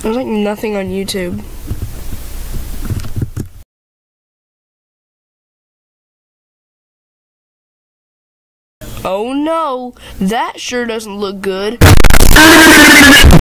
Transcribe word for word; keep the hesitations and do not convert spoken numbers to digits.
There's like nothing on YouTube. Oh no, that sure doesn't look good.